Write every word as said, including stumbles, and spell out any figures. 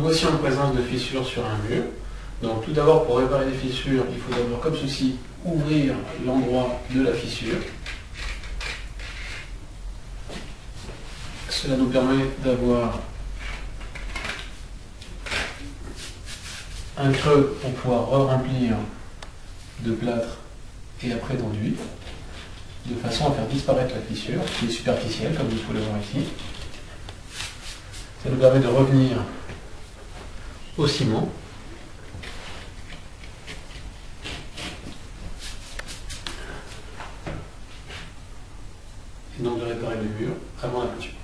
voici en présence de fissures sur un mur. Donc tout d'abord, pour réparer les fissures, il faut d'abord, comme ceci, ouvrir l'endroit de la fissure. Cela nous permet d'avoir un creux pour pouvoir re-remplir de plâtre et après d'enduit, de façon à faire disparaître la fissure, qui est superficielle, comme vous pouvez le voir ici. Ça nous permet de revenir au ciment. Et donc de réparer le mur avant la peinture.